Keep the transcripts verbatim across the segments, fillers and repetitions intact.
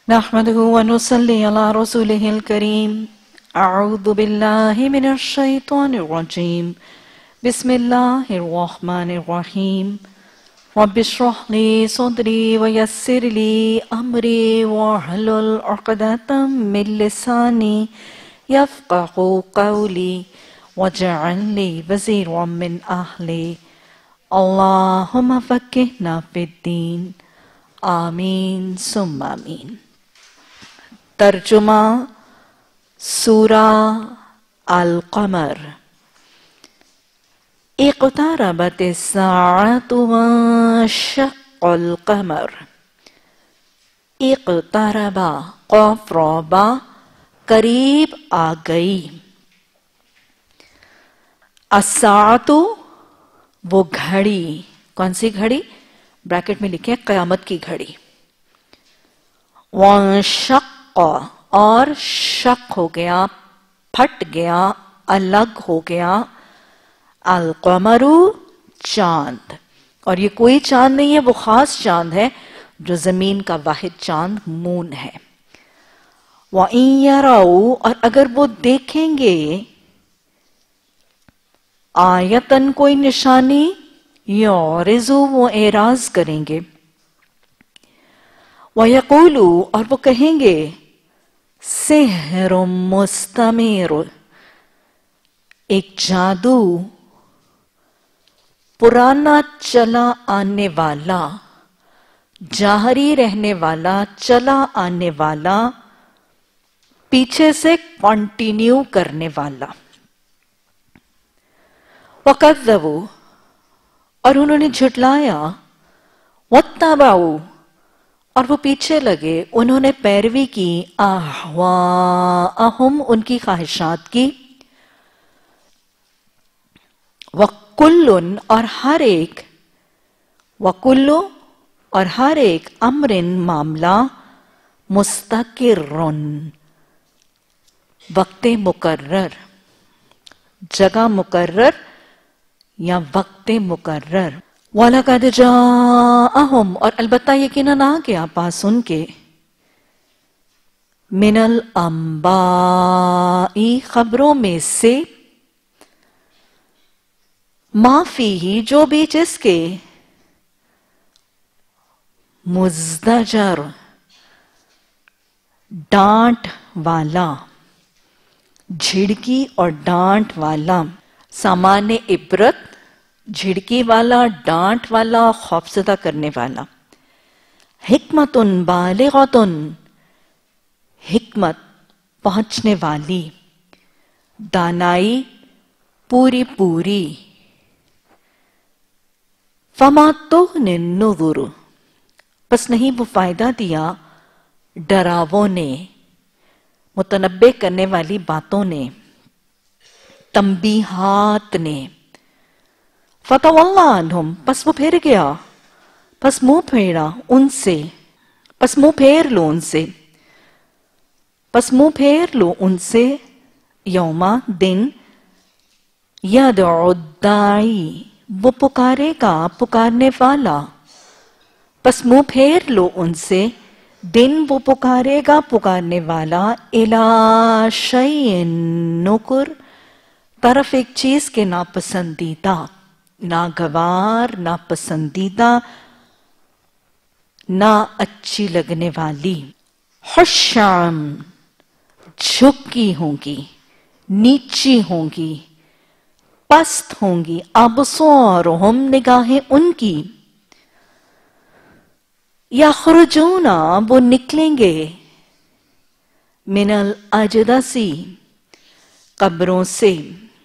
نحمده ونصلي على رسوله الكريم أعوذ بالله من الشيطان الرجيم بسم الله الرحمن الرحيم رب اشرح لي صدري ويسر لي أمري واحلل عقدة من لساني يفقهوا قولي واجعل لي وزيرا من أهلي اللهم فقهنا في الدين آمین ثم آمین۔ ترجمہ سورہ القمر۔ اقتربت الساعة وانشق القمر۔ اقتربا قاف رابا قریب آ گئی۔ الساعة وہ گھڑی، کون سی گھڑی؟ بریکٹ میں لکھے قیامت کی گھڑی۔ وانشق اور شق ہو گیا، پھٹ گیا، الگ ہو گیا، القمر چاند، اور یہ کوئی چاند نہیں ہے، وہ خاص چاند ہے جو زمین کا واحد چاند مون ہے۔ وَإِن يَرَوْا اور اگر وہ دیکھیں گے آیتن کوئی نشانی، یعرضوا وہ اعراض کریں گے، وَيَقُولُوا اور وہ کہیں گے سحر مستمر ایک جادو پرانا چلا آنے والا، جاہری رہنے والا، چلا آنے والا، پیچھے سے کنٹینیو کرنے والا۔ وَكَذَّبُوا اور انہوں نے جھٹلایا، وَاتَّبَعُوا اور وہ پیچھے لگے، انہوں نے پیروی کی، اہواءہم ان کی خواہشات کی، وَكُلٌّ اور ہر ایک، وَكُلُّ اور ہر ایک، امرن معاملہ، مستقرٌ وقت مقرر، جگہ مقرر یا وقت مقرر۔ وَلَقَدْ جَاءَهُمْ اور البتہ یقیناً آ گیا پاس ان کے، مِنَ الْأَنْبَاءِ خبروں میں سے، مَا فِيهِ جو بھی جس کے، مزدجر ڈانٹ والا، جھڑکی اور ڈانٹ والا، سامان عبرت، جھڑکی والا، ڈانٹ والا، خوفزدہ کرنے والا۔ حکمت بالغۃ حکمت پہنچنے والی، دانائی پوری پوری۔ فما تغنی النذر پس نہیں وہ فائدہ دیا ڈراووں نے، متنبع کرنے والی باتوں نے، تنبیہات نے۔ فَتَوَلَّ عَنْهُمْ پس وہ پھر گیا، پس منہ پھیرا ان سے، پس منہ پھیر لو ان سے، پس منہ پھیر لو ان سے، یوما دن، یدعو الداعی وہ پکارے گا پکارنے والا، پس منہ پھیر لو ان سے، دن وہ پکارے گا پکارنے والا، الی شیء نکر طرف ایک چیز کے ناپسندیدہ، ناگوار، ناپسندیدہ، نا اچھی لگنے والی۔ حشام جھکی ہوں گی، نیچی ہوں گی، پست ہوں گی، ابصارہم نگاہیں ان کی، یخرجون وہ نکلیں گے، من الاجداثی قبروں سے،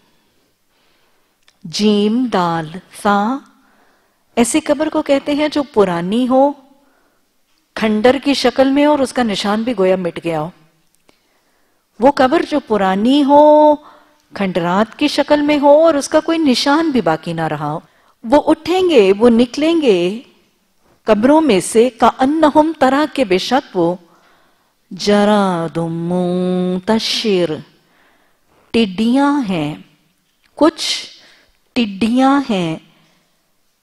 جیم دال ثا ایسی قبر کو کہتے ہیں جو پرانی ہو، کھنڈر کی شکل میں ہو اور اس کا نشان بھی گویا مٹ گیا ہو۔ وہ قبر جو پرانی ہو، کھنڈرات کی شکل میں ہو اور اس کا کوئی نشان بھی باقی نہ رہا ہو، وہ اٹھیں گے، وہ نکلیں گے قبروں میں سے، کأنہم طرح کے بے شک وہ، جراد منتشر ٹڈیاں ہیں، کچھ ٹڈیاں ہیں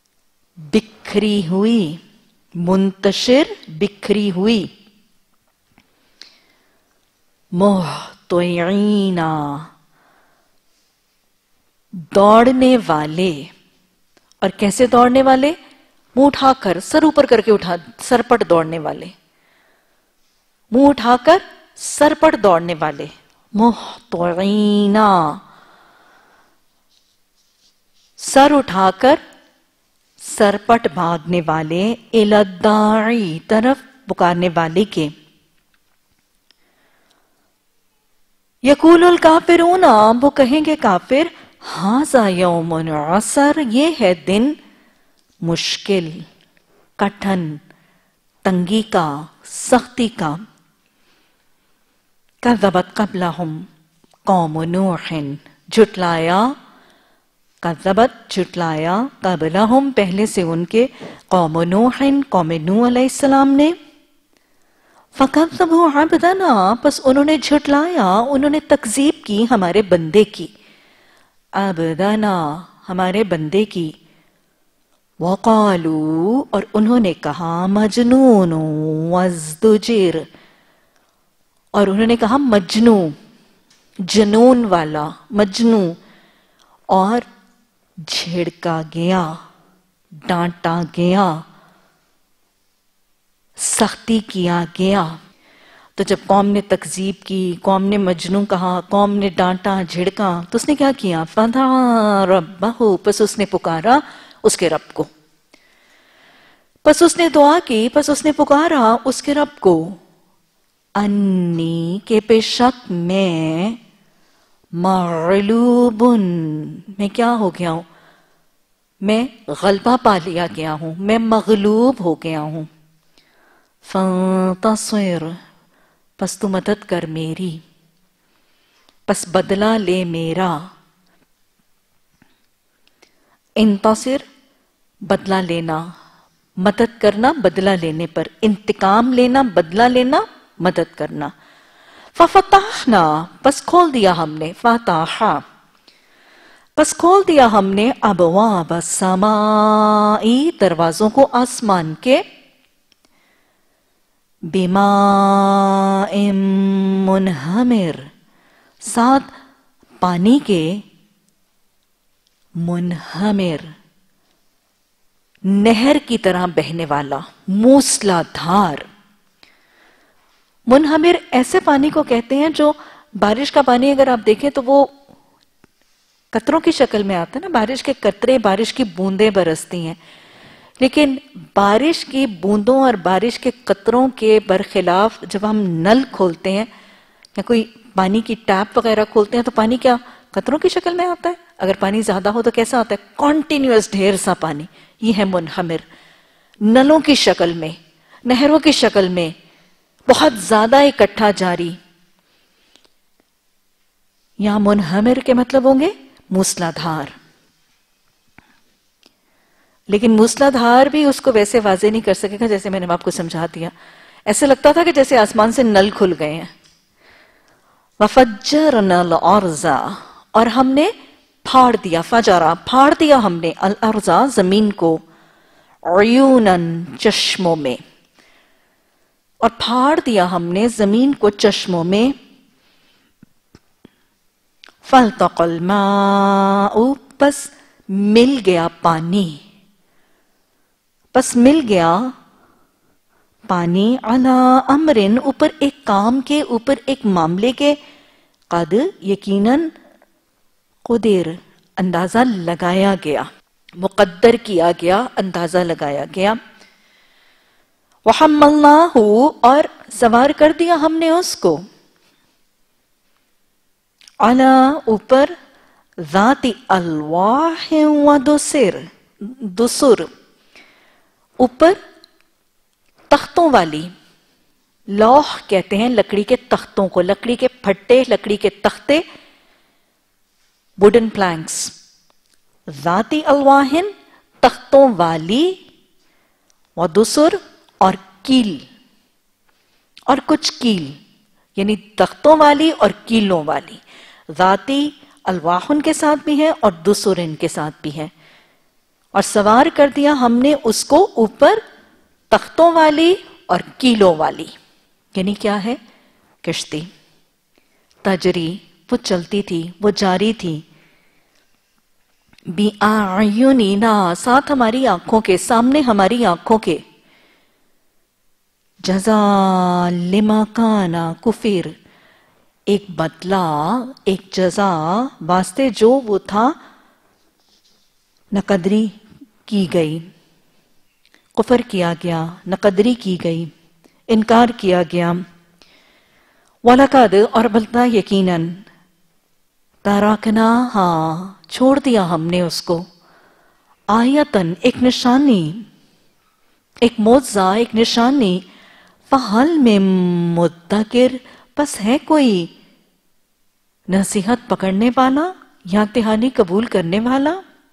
بکھری ہوئی، منتشر بکھری ہوئی، محطعین، دوڑنے والے. اور کیسے دوڑنے والے؟ منہ اٹھا کر، سر اوپر کر کے اٹھا، سر پٹ دوڑنے والے. منہ اٹھا کر سر پٹ دوڑنے والے. محطعین، سر اٹھا کر سر پٹ بھاگنے والے. الی الداعی، طرف پکارنے والے کے. یقول الکافرون، وہ کہیں گے کافر، ھذا یوم عسر، یہ ہے دن مشکل، کٹھن، تنگی کا، سختی کا. کذبت قبلہم قوم نوح، جھٹلایا، کذبت جھٹلایا، قبلہم پہلے سے ان کے، قوم نوح قوم نوح علیہ السلام نے. فَكَذَّبُوا عَبْدَنَا، پس انہوں نے جھٹلایا، انہوں نے تکذیب کی ہمارے بندے کی. عبدنا، ہمارے بندے کی. وَقَالُوا، اور انہوں نے کہا، مجنون وَازْدُجِرَ، اور انہوں نے کہا مجنو، جنون والا، مجنو، اور جھڑکا گیا، ڈانٹا گیا، سختی کیا گیا. تو جب قوم نے تکذیب کی، قوم نے مجنون کہا، قوم نے ڈانٹا، جھڑکا، تو اس نے کیا کیا؟ فَدَعَا رَبَّهُ، پس اس نے پکارا اس کے رب کو. پس اس نے دعا کی، پس اس نے پکارا اس کے رب کو. انی، کہ بے شک میں، مغلوب، میں کیا ہو گیا ہوں؟ میں غلبہ پا لیا گیا ہوں، میں مغلوب ہو گیا ہوں. فانتصر، پس تو مدد کر میری، پس بدلہ لے میرا. انتصر، بدلہ لینا، مدد کرنا بدلہ لینے پر، انتقام لینا بدلہ لینا، مدد کرنا. ففتحنا، پس کھول دیا ہم نے، فتحا، پس کھول دیا ہم نے، ابواب السماء، دروازوں کو آسمان کے، بماء منہمر، ساتھ پانی کے، منہمر، نہر کی طرح بہنے والا، موسلا دھار. منہمر ایسے پانی کو کہتے ہیں جو بارش کا پانی اگر آپ دیکھیں تو وہ قطروں کی شکل میں آتا ہے نا، بارش کے قطرے، بارش کی بوندیں برستی ہیں. لیکن بارش کی بوندوں اور بارش کے قطروں کے برخلاف جب ہم نل کھولتے ہیں یا کوئی پانی کی ٹیپ وغیرہ کھولتے ہیں تو پانی کیا قطروں کی شکل میں آتا ہے؟ اگر پانی زیادہ ہو تو کیسا آتا ہے؟ کانٹینیوس، ڈھیر سا پانی. یہ ہے منہمر، نلوں کی شکل میں، نہروں کی شکل میں، بہت زیادہ اکٹھا جاری. یہاں منہمر کے مطلب ہوں گے موسلا دھار. لیکن موسلا دھار بھی اس کو ویسے واضح نہیں کر سکے گا جیسے میں نے آپ کو سمجھا دیا. ایسے لگتا تھا کہ جیسے آسمان سے نل کھل گئے ہیں. وَفَجَّرْنَا الْأَرْضَ، اور ہم نے پھاڑ دیا، فجرا، پھاڑ دیا ہم نے، الارض، زمین کو، عیوناً، چشموں میں، اور پھاڑ دیا ہم نے زمین کو چشموں میں. فَالْتَقَى الْمَاءُ، پس مل گیا پانی، پس مل گیا پانی، عَلَىٰ أَمْرٍ، اوپر ایک کام کے، اوپر ایک معاملے کے، قد، یقیناً، قدر، اندازہ لگایا گیا، مقدر کیا گیا، اندازہ لگایا گیا. وَحَمَّلْنَاهُ، اور سوار کر دیا ہم نے اس کو، عَلَىٰ، اوپر، ذات الواح ودسر، دسر، اوپر تختوں والی. لوح کہتے ہیں لکڑی کے تختوں کو، لکڑی کے پھٹے، لکڑی کے تختے، ووڈن پلانکس. ذاتی الواحن، تختوں والی، ودسر، اور کیل، اور کچھ کیل، یعنی تختوں والی اور کیلوں والی. ذاتی الواحن کے ساتھ بھی ہے اور دسر ان کے ساتھ بھی ہے. اور سوار کر دیا ہم نے اس کو اوپر تختوں والی اور کیلوں والی. یعنی کیا ہے؟ کشتی. تجری وہ چلتی تھی، وہ جاری تھی، بِأَعْيُنِنَا ساتھ ہماری آنکھوں کے، سامنے ہماری آنکھوں کے، جزا لما کانا کفر ایک بدلہ، ایک جزا واسطے جو وہ تھا نقدری کی گئی، کفر کیا گیا، نقدری کی گئی، انکار کیا گیا۔ وَلَقَدْ اور بلتا یقیناً تَرَكْنَاهَا چھوڑ دیا ہم نے اس کو، آیتاً ایک نشانی، ایک معجزہ، ایک نشانی، فَهَلْ مِن مُدَّكِرٍ پس ہے کوئی نصیحت پکڑنے والا یا دہانی قبول کرنے والا؟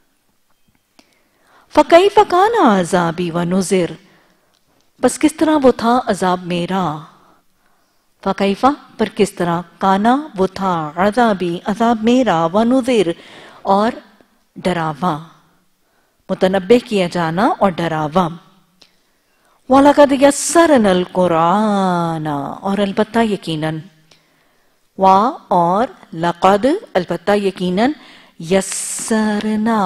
فَكَيْفَ كَانَ عَذَابِي وَنُذِرِ پس کس طرح وہ تھا عذاب میرا، فَكَيْفَ پر کس طرح، کانا وہ تھا، عذابی عذاب میرا، وَنُذِرِ اور ڈراوا، متنبہ کیا جانا اور ڈراوا۔ وَلَقَدْ يَسَّرْنَا الْقُرْآنَ اور البتہ یقیناً، وا اور لقد البتہ یقیناً، یسرنا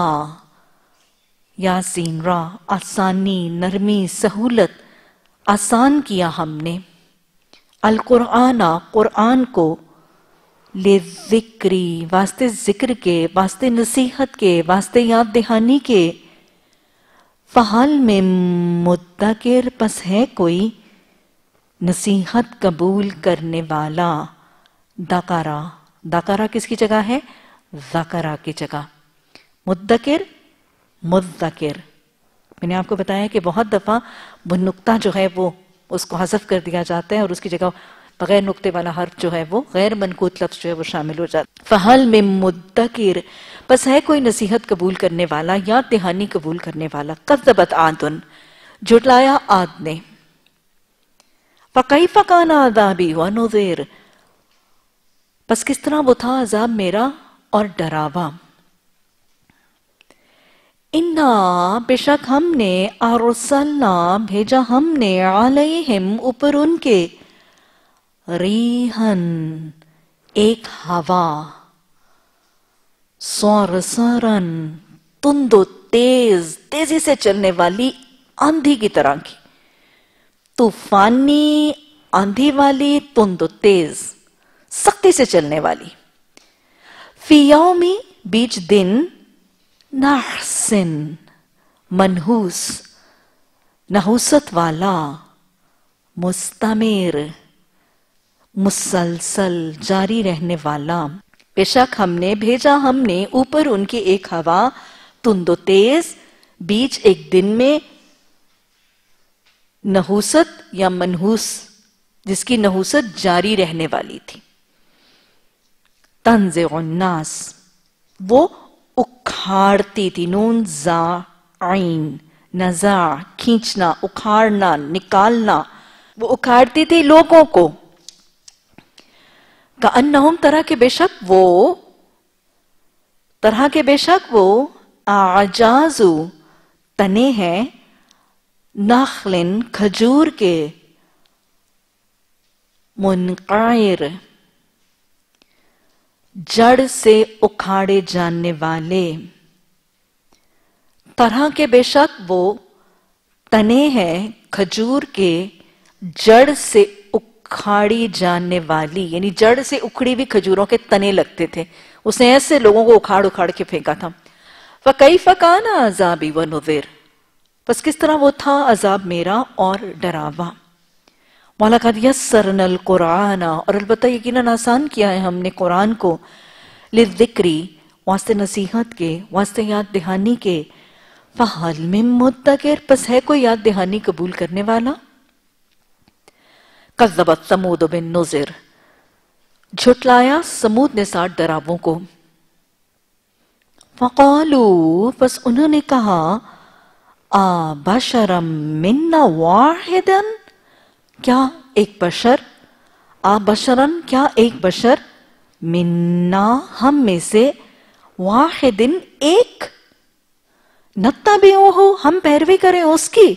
یاسین را آسانی، نرمی، سہولت، آسان کیا ہم نے، القرآن قرآن کو، لِلذِّکْرِ واسطے ذکر کے، واسطے نصیحت کے، واسطے یاد دہانی کے، فَحَلْ مِن مُدَّکِرٍ پس ہے کوئی نصیحت قبول کرنے والا، دکرا دکرا کس کی جگہ ہے؟ ذکرہ کی جگہ، مدکر مذکر۔ میں نے آپ کو بتایا کہ بہت دفعہ وہ نقطہ جو ہے وہ اس کو حذف کر دیا جاتا ہے اور اس کی جگہ بغیر نقطے والا حرف جو ہے وہ غیر منقوط لفظ جو ہے وہ شامل ہو جاتا ہے۔ فَحَلْ مِن مُدَّکِرٍ پس ہے کوئی نصیحت قبول کرنے والا، یاد دہانی قبول کرنے والا۔ کذبت عاد جھٹلایا عاد نے، فَكَيْفَ كَانَ عَذَابِي وَنُذِرِ پس کس طرح وہ تھا عذاب میرا اور ڈراوا۔ اِنَّا بے شک ہم نے، ارسلنا بھیجا ہم نے، علیہم اوپر ان کے، ریحن ایک ہوا، صرصرن تند و تیز، تیزی سے چلنے والی آندھی کی طرح کی، طوفانی آندھی والی، تند و تیز، سختی سے چلنے والی، فی یومی بیچ دن، نحسن منحوس نحوست والا، مستمر مسلسل جاری رہنے والا۔ بے شک ہم نے بھیجا ہم نے اوپر ان کی ایک ہوا، تند و تیز، بیچ ایک دن میں، نحوست یا منحوس جس کی نحوست جاری رہنے والی تھی۔ تنزع الناس وہ اکھاڑتی تھی، نون زا عین، نزع کھینچنا، اکھاڑنا، نکالنا، وہ اکھاڑتی تھی لوگوں کو، کأنہم طرح کے بے شک وہ، طرح کے بے شک وہ، اعجازو تنے ہیں، نخلن کھجور کے، منقعر جڑ سے اکھاڑے جانے والے، طرح کے بے شک وہ تنے ہیں کھجور کے، جڑ سے اکھاڑی جانے والی، یعنی جڑ سے اکھڑی ہوئی کھجوروں کے تنے لگتے تھے، اس نے ایسے لوگوں کو اکھاڑ اکھاڑ کے پھینکا تھا۔ فَكَيْفَ كَانَ عَذَابِي وَنُذِرِ پس کس طرح وہ تھا عذاب میرا اور ڈراوا۔ وَلَقَدْ يَسَّرْنَا الْقُرْآنَ اور البتہ یقیناً آسان کیا ہے ہم نے قرآن کو، لِلذِّکْرِ واسطے نصیحت کے، واسطے یاد دہانی کے، فَحَلْ مِن مُدَّکِرٍ پس ہے کوئی یاد دہانی قبول کرنے والا۔ کذبت ثمود بالنذر جھٹلایا سمود نے ساتھ ڈراووں کو، فَقَالُوا پس انہوں نے کہا، آبَشَرًا مِنَّا وَاحِدًا کیا ایک بشر، آبَشَرًا کیا ایک بشر، مِنَّا ہم میں سے، واحدن ایک، نتبعوہ ہم پیروی کریں اس کی،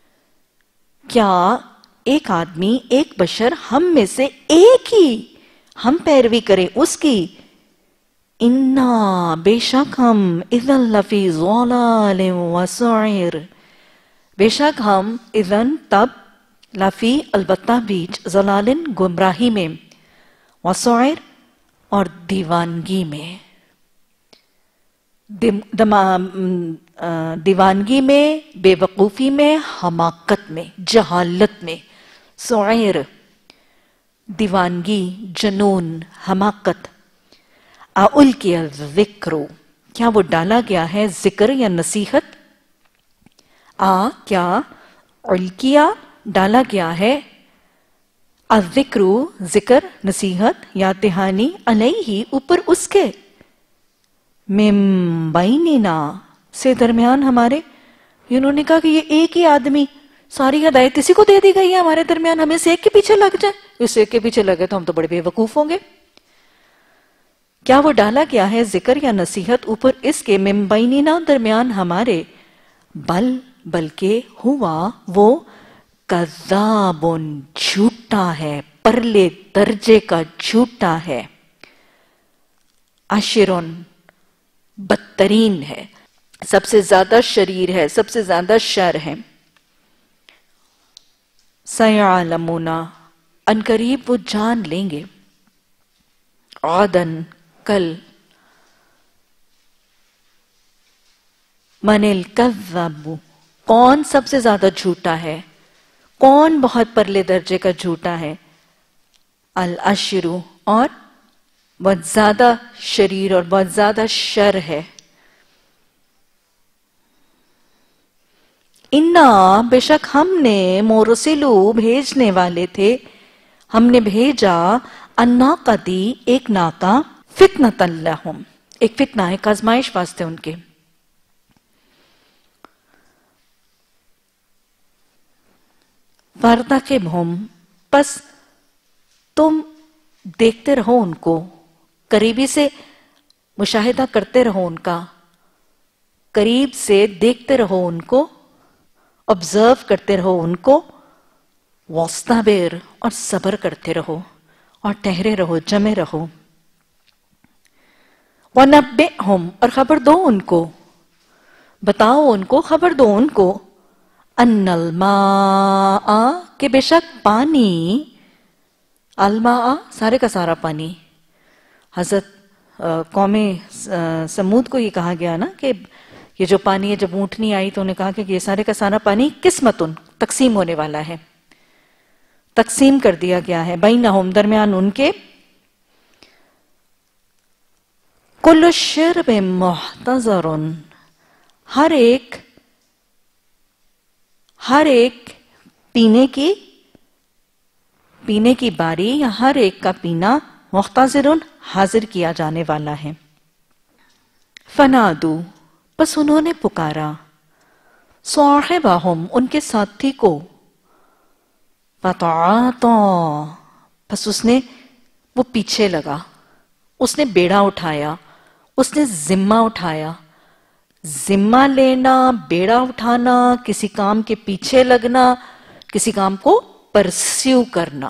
کیا ایک آدمی، ایک بشر ہم میں سے ایک ہی ہم پیروی کریں اس کی. انا بے شک ہم اذن لفی ضلال و سعیر، بے شک ہم اذن تب لفی البتہ بیچ ضلال گمراہی میں، و سعیر اور دیوانگی میں، دیوانگی میں، بے وقوفی میں، حماقت میں، جہالت میں. سعیر دیوانگی، جنون، حماقت. اُلقی الذکر، کیا وہ ڈالا گیا ہے ذکر یا نصیحت؟ آ کیا القیا ڈالا گیا ہے، الذکر ذکر نصیحت یا دہانی، علیہ اوپر اس کے، من بیننا سے درمیان ہمارے. انہوں نے کہا کہ یہ ایک ہی آدمی، ساری ہدایت اسی کو دے دی گئی ہے ہمارے درمیان، ہمیں اس ایک کے پیچھے لگ جائے. اس ایک کے پیچھے لگے تو ہم تو بڑے بے وقوف ہوں گے. کیا وہ ڈالا گیا ہے ذکر یا نصیحت اوپر اس کے، من بیننا درمیان ہمارے، بل بلکہ ہوا وہ، کذاب جھوٹا ہے، پرلے درجے کا جھوٹا ہے، عشرن بدترین ہے، سب سے زیادہ شریر ہے، سب سے زیادہ شر ہے. سیعلمون ان قریب وہ جان لیں گے، غدن کل، من الکذب کون سب سے زیادہ جھوٹا ہے، کون بہت پرلے درجے کا جھوٹا ہے، الاشر اور بہت زیادہ شریر اور بہت زیادہ شر ہے. انا بے شک ہم نے مرسلو بھیجنے والے تھے، ہم نے بھیجا، الناقتی ایک ناقہ، فتنۃ لہم ایک فتنہ، ایک آزمائش واسطے ان کے. فارتقبہم پس تم دیکھتے رہو ان کو، قریبی سے مشاہدہ کرتے رہو ان کا، قریب سے دیکھتے رہو ان کو، آبزرو کرتے رہو ان کو، واستبر اور صبر کرتے رہو اور ٹھہرے رہو، جمے رہو. وَنَبِّئْهُمْ اور خبر دو ان کو، بتاؤ ان کو، خبر دو ان کو، ان الماء کہ بے شک پانی، الماء سارے کا سارا پانی. حضرت قوم سمود کو یہ کہا گیا نا کہ یہ جو پانی ہے، جب اونٹنی آئی تو انہیں کہا کہ یہ سارے کا سارا پانی قسمتن تقسیم ہونے والا ہے، تقسیم کر دیا گیا ہے، بینہم درمیان ان کے. کل شرب محتضر ہر ایک ہر ایک پینے کی پینے کی باری یا ہر ایک کا پینا، محتضر حاضر کیا جانے والا ہے. فنادو بس انہوں نے پکارا، صاحبہم ان کے ساتھی کو، فتعاطا بس اس نے وہ پیچھے لگا، اس نے بیڑا اٹھایا، اس نے ذمہ اٹھایا. ذمہ لینا، بیڑا اٹھانا، کسی کام کے پیچھے لگنا، کسی کام کو پرسیو کرنا.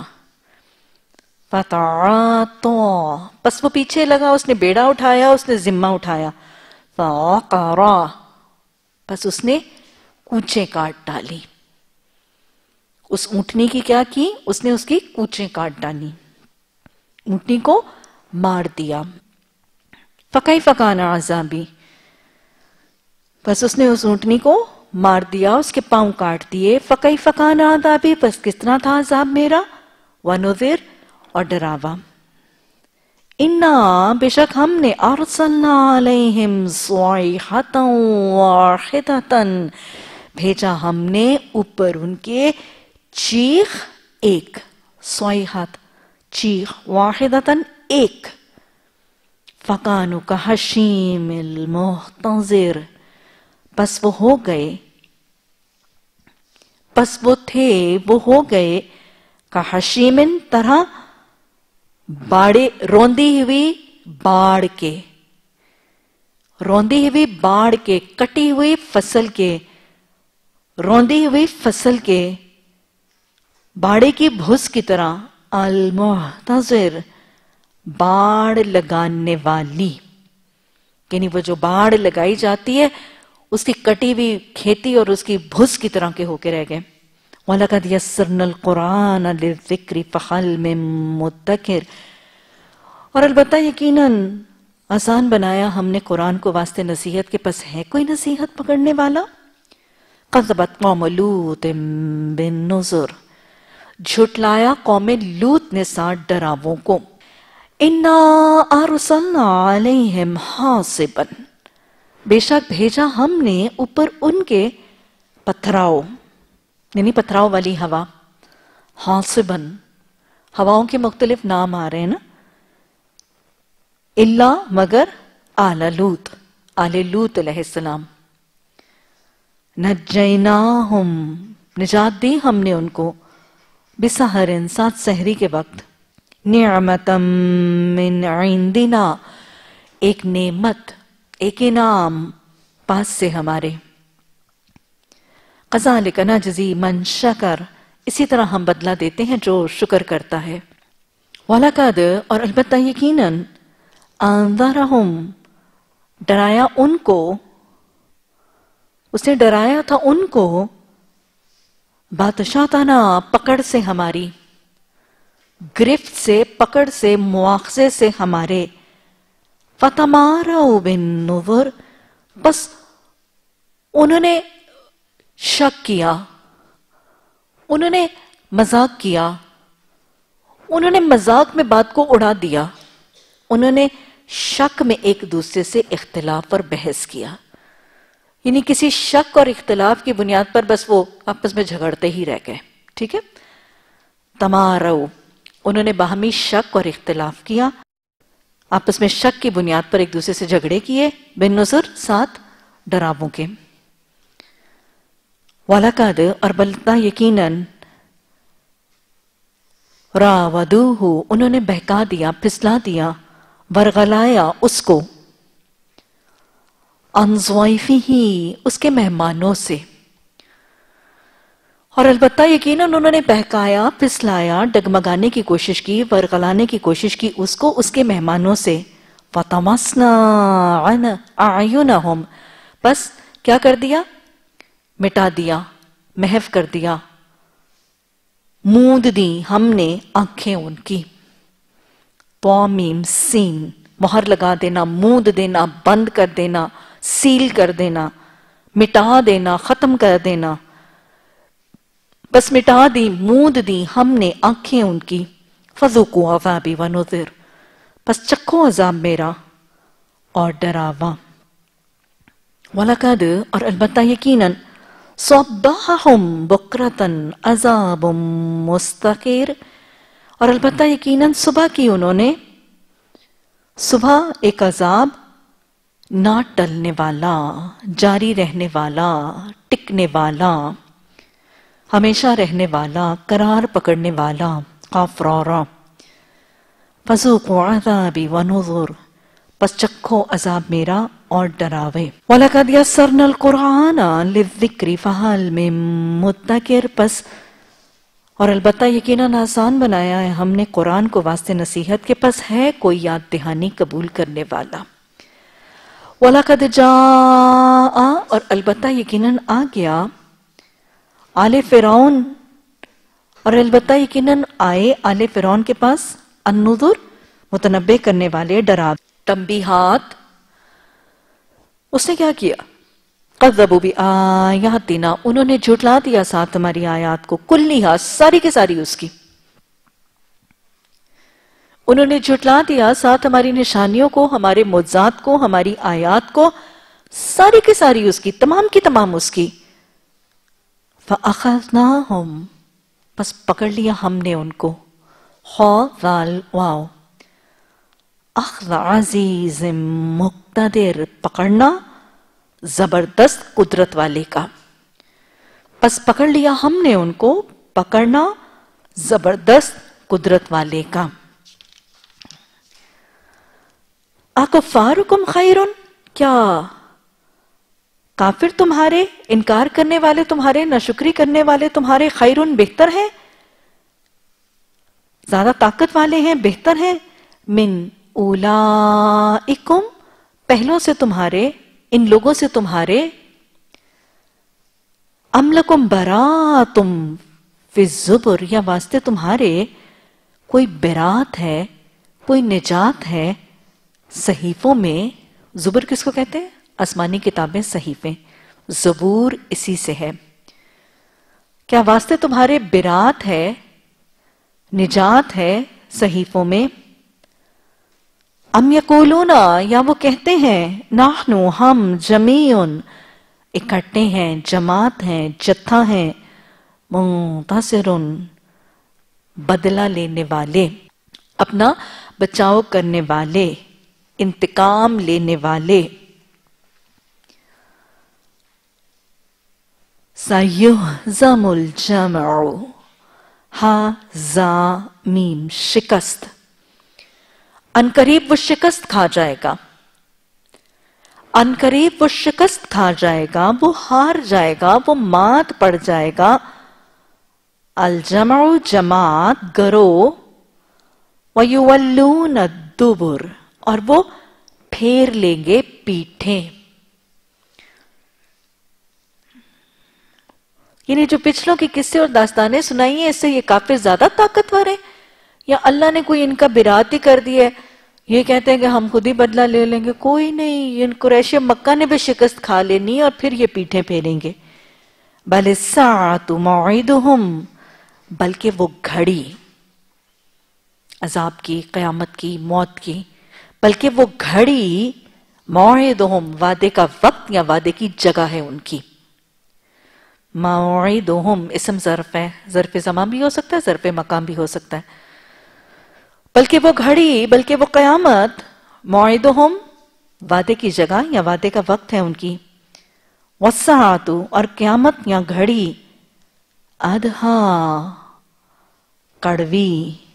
فتعاطا بس وہ پیچھے لگا، اس نے بیڑا اٹھایا، اس نے ذمہ اٹھایا. فعقرا بس اس نے کوچیں کاٹ ڈالی. اس اونٹنی کی کیا کی؟ اس نے اس کی کوچیں کاٹ ڈالی، اونٹنی کو مار دیا. فَكَيْفَ كَانَ عَذَابِي بس اس نے اس اونٹنی کو مار دیا، اس کے پاؤں کاٹ دیے. فَكَيْفَ كَانَ عَذَابِي بس کس طرح تھا عذاب میرا، وَنُذِرْ اور ڈراوا. اِنَّا بے شک ہم نے أَرْسَلْنَا عَلَيْهِمْ صَيْحَةً وَاحِدَةً بھیجا ہم نے اوپر ان کے چیخ ایک، صیحت چیخ، واحدتاً ایک. فَقَانُوا كَحَشِيمِ الْمُحْتَظِرِ بس وہ ہو گئے، بس وہ تھے، وہ ہو گئے، كَحَشِيمٍ طرح باڑے، روندی ہوئی باڑ کے، روندی ہوئی باڑ کے، کٹی ہوئی فصل کے، روندی ہوئی فصل کے باڑے کی بھس کی طرح. المحتضر باڑ لگانے والی، یعنی وہ جو باڑ لگائی جاتی ہے اس کی کٹی ہوئی کھیتی اور اس کی بھس کی طرح کے ہو کے رہ گئے. وَلَقَدْ يَسَّرْنَا الْقُرْآنَ لِلذِّكْرِ فَهَلْ مِن مُدَّكِرٍ، اور البتہ یقیناً آسان بنایا ہم نے قرآن کو واسطے نصیحت کے، پس ہے کوئی نصیحت پکڑنے والا؟ قَذَّبَتْ قَوْمُ لُوطٍ بِالنُّذُرِ، جھٹلایا قوم لوط نے ساٹھ ڈراووں کو. اِنَّا أَرْسَلْنَا عَلَيْهِمْ حَاصِبًا، بے شک بھیجا ہم نے اوپر ان کے پتھراؤ، یعنی پتھراؤ والی ہوا. حاصباً، ہواؤں کے مختلف نام آ رہے ہیں نا. اللہ مگر آل لوط، آل لوط علیہ السلام. نجیناہم، نجات دی ہم نے ان کو، بسحرن، سات سحری کے وقت. نعمتا من عندنا، ایک نعمت، ایک انعام پاس سے ہمارے. قذالک نجزی من شکر، اسی طرح ہم بدلہ دیتے ہیں جو شکر کرتا ہے. وَلَقَدْ، اور البتہ یقیناً، انذرہم، ڈرایا ان کو، اس نے ڈرایا تھا ان کو، بطشتنا، پکڑ سے ہماری، گرفت سے، پکڑ سے، مواخذے سے ہمارے. فَتَمَارَوْا بِالنُّذُرِ، بس انہوں نے شک کیا، انہوں نے مذاق کیا، انہوں نے مذاق میں بات کو اڑا دیا، انہوں نے شک میں ایک دوسرے سے اختلاف اور بحث کیا. یعنی کسی شک اور اختلاف کی بنیاد پر بس وہ آپس میں جھگڑتے ہی رہ گئے. ٹھیک ہے. تمارو، انہوں نے باہمی شک اور اختلاف کیا، آپس میں شک کی بنیاد پر ایک دوسرے سے جھگڑے کیے. بن نظر، سات ڈراووں کے. وَلَقَدْ، اور بلتا یقیناً، راودوہ، انہوں نے بہکا دیا، پھسلا دیا، ورغلایا اس کو، عن ضیفہ، اس کے مہمانوں سے. اور البتہ یقیناً انہوں نے بہکایا، پھسلایا، ڈگمگانے کی کوشش کی، ورغلانے کی کوشش کی اس کو اس کے مہمانوں سے. فَطَمَسْنَا عَنْ أَعْيُنَهُمْ، بس کیا کر دیا؟ مٹا دیا، محو کر دیا، موند دی ہم نے آنکھیں ان کی. طامیم سین، مہر لگا دینا، موند دینا، بند کر دینا، سیل کر دینا، مٹا دینا، ختم کر دینا. بس مٹا دی، موند دی ہم نے آنکھیں ان کی. فَذُوقُوا عَذَابِي وَنُذِرْ، بس چکھو عذاب میرا اور ڈراوا. وَلَقَدْ، اور البتہ یقیناً، صَبَّحَهُمْ بُكْرَةً عَذَابٌ مُسْتَقِرٌ، اور البتہ یقیناً صبح کی انہوں نے، صبح ایک عذاب نہ ٹلنے والا، جاری رہنے والا، ٹکنے والا، ہمیشہ رہنے والا، قرار پکڑنے والا. قاف را را. فَذُوقُوا عَذَابِي وَنُذُرْ، پس چکھو عذاب میرا اور ڈراوے. وَلَقَدْ يَسَّرْنَا الْقُرْآنَ لِلذِّكْرِ فَهَلْ مِن مُدَّكِرٍ، پس اور البتہ یقیناً آسان بنایا ہے ہم نے قرآن کو واسطے نصیحت کے، پس ہے کوئی یاد دہانی قبول کرنے والا. وَلَقَدْ جَاءَ، اور البتہ یقیناً آ گیا، آل فرعون، اور البتہ یقیناً آئے آل فرعون کے پاس، النذر، متنبہ کرنے والے، ڈرا، تنبیہات. اس نے کیا کیا؟ قذبوا بآیاتنا، انہوں نے جھٹلا دیا ساتھ ہماری آیات کو، کلیہا، ساری کے ساری اس کی. انہوں نے جھٹلا دیا ساتھ ہماری نشانیوں کو، ہمارے معجزات کو، ہماری آیات کو، ساری کی ساری اس کی، تمام کی تمام اس کی. فَأَخَذْنَاهُمْ، پس پکڑ لیا ہم نے ان کو. خا ذال واو، اخذ عزیز مقتدر، پکڑنا زبردست قدرت والے کا. پس پکڑ لیا ہم نے ان کو، پکڑنا زبردست قدرت والے کا. اکفارکم خیرن، کیا کافر تمہارے، انکار کرنے والے تمہارے، ناشکری کرنے والے تمہارے، خیرن بہتر ہیں، زیادہ طاقت والے ہیں، بہتر ہیں، من اولائکم پہلوں سے تمہارے، ان لوگوں سے تمہارے، ام لکم براتم فی الزبر یا واسطے تمہارے کوئی برات ہے، کوئی نجات ہے صحیفوں میں. زبر کس کو کہتے ہیں؟ آسمانی کتابیں، صحیفیں. زبور اسی سے ہے. کیا واسطے تمہارے برات ہے، نجات ہے صحیفوں میں؟ ام یقولون یا وہ کہتے ہیں نحنو ہم جمیعن اکٹھے ہیں، جماعت ہیں، جتھا ہیں، منتصرن بدلہ لینے والے، اپنا بچاؤ کرنے والے، انتقام لینے والے. سَيُهْزَمُ الْجَمْعُ ہا زا میم شکست، عنقریب وہ شکست کھا جائے گا، عنقریب وہ شکست کھا جائے گا، وہ ہار جائے گا، وہ مات پڑ جائے گا. الجمع جماعت، گروہ، وَيُوَلُّونَ الدُّبُرَ اور وہ پھیر لیں گے پیٹھیں. یعنی جو پچھلوں کی قصے اور داستانیں سنائی ہیں اس سے یہ کافر زیادہ طاقتور ہیں یا اللہ نے کوئی ان کا برات ہی کر دیا ہے؟ یہ کہتے ہیں کہ ہم خود ہی بدلہ لے لیں گے. کوئی نہیں، ان قریش مکہ نے بھی شکست کھا لینی اور پھر یہ پیٹھیں پھیریں گے. بل الساعۃ موعدہم بلکہ وہ گھڑی عذاب کی، قیامت کی، موت کی، بلکہ وہ گھڑی موعدہم وعدے کا وقت یا وعدے کی جگہ ہے ان کی. موعدہم اسم ظرف ہے، ظرف زمان بھی ہو سکتا ہے، ظرف مقام بھی ہو سکتا ہے. بلکہ وہ گھڑی، بلکہ وہ قیامت، موعدہم وعدے کی جگہ یا وعدے کا وقت ہے ان کی. والساعۃ اور قیامت یا گھڑی ادھا کڑوی،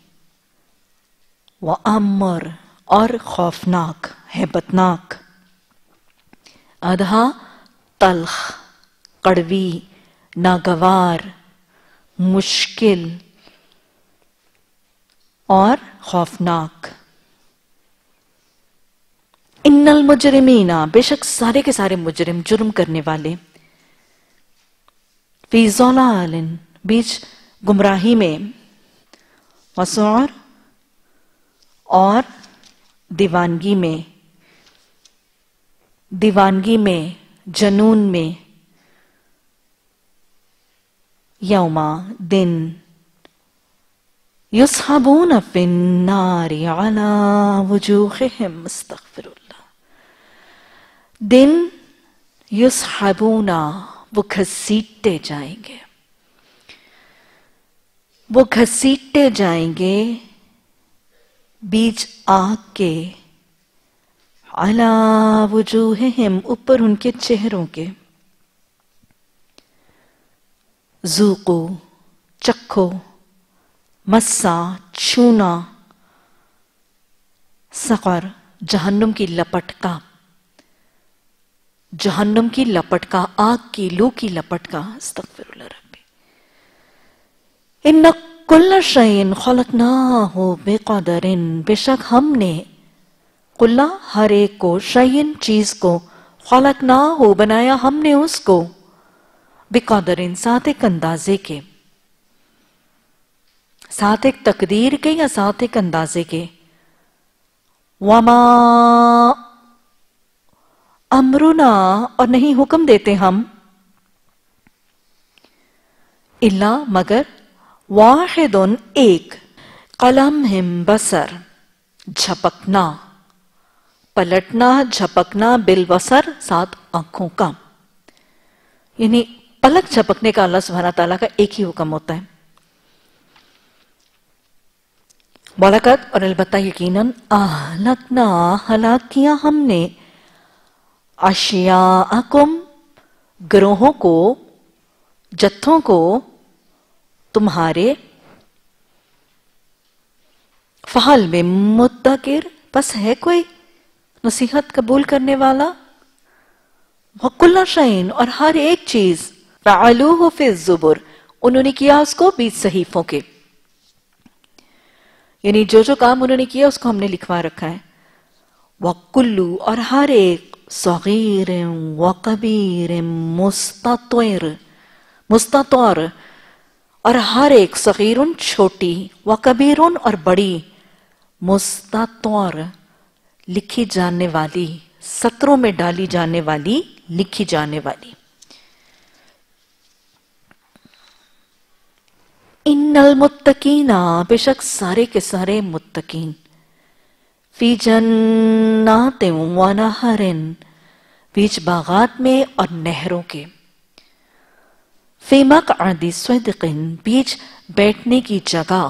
وامر اور خوفناک، ہیبتناک. ادھا تلخ، کڑوی، ناگوار، مشکل اور خوفناک. ان المجرمین بے شک سارے کے سارے مجرم، جرم کرنے والے، فی ضلال بیچ گمراہی میں، وسعر اور دیوانگی میں، دیوانگی میں، جنون میں. یوما دن، یسحبون فی النار علی وجوہہم استغفر اللہ، دن یسحبون وہ گھسیٹے جائیں گے، وہ گھسیٹے جائیں گے بیچ آگ کے، علی وجوہہم اوپر ان کے چہروں کے. ذوقو چکھو، مسا چھونا، سقر جہنم کی لپٹ کا، جہنم کی لپٹ کا، آگ کی، لو کی لپٹ کا. استغفر اللہ ربی. ان کل شیء خلقناہ بقدر بے شک ہم نے کل ہر ایک کو، شیء چیز کو، خلقناہ بنایا ہم نے اس کو، بقدر ساتھ ایک اندازے کے، ساتھ ایک تقدیر کے یا ساتھ ایک اندازے کے. وما امرنا اور نہیں حکم دیتے ہم، الا مگر، واحد ایک، قلمہم بصر جھپکنا، پلٹنا، جھپکنا، بالبصر ساتھ آنکھوں کا. یعنی پلک جھپکنے کا اللہ سبحانہ تعالیٰ کا ایک ہی حکم ہوتا ہے. وَلَقَدْ اور البتہ یقیناً اہلکنا ہلاک کیا ہم نے، اشیاءکم گروہوں کو، جتھوں کو، تمہارے، فہل میں مدکر بس ہے کوئی نصیحت قبول کرنے والا. وَكُلَّ شَيْءٍ اور ہر ایک چیز، فَعَلُوهُ فِي الزُّبُرِ انہوں نے کیا اس کو بیچ صحیفوں کے. یعنی جو جو کام انہوں نے کیا اس کو ہم نے لکھوا رکھا ہے. وَقُلُّ اور ہر ایک صغیر وَقَبِیر مُسْتَطْوِر مستطور اور ہر ایک صغیرن چھوٹی وَقَبِیرٌ اور بڑی مستطور لکھی جانے والی سطروں میں ڈالی جانے والی لکھی جانے والی. ان المتقین بے شک سارے کے سارے متقین فی جنات و نہر بیچ باغات میں اور نہروں کے فی مقعد صدق بیچ بیٹھنے کی جگہ.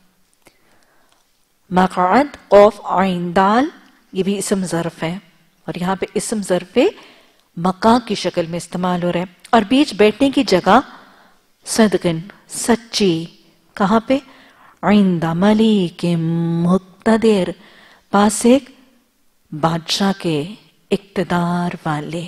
مقعد قوف عین دال یہ بھی اسم ظرف ہے اور یہاں پہ اسم ظرف مقع کی شکل میں استعمال ہو رہا ہے. اور بیچ بیٹھنے کی جگہ صدقن سچی کہاں پہ عند ملیک مقتدر پاس ایک بادشاہ کے اقتدار والے.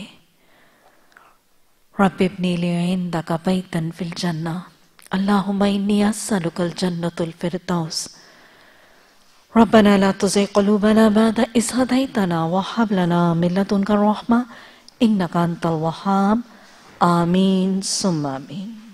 رب ابنی لی عندک بیتا فی الجنہ اللہم انی اسألک الجنة الفردوس. ربنا لا تزغ قلوبنا بعد إذ هديتنا وهب لنا من لدنك الرحمة إنك أنت الوهاب. آمين ثم آمين.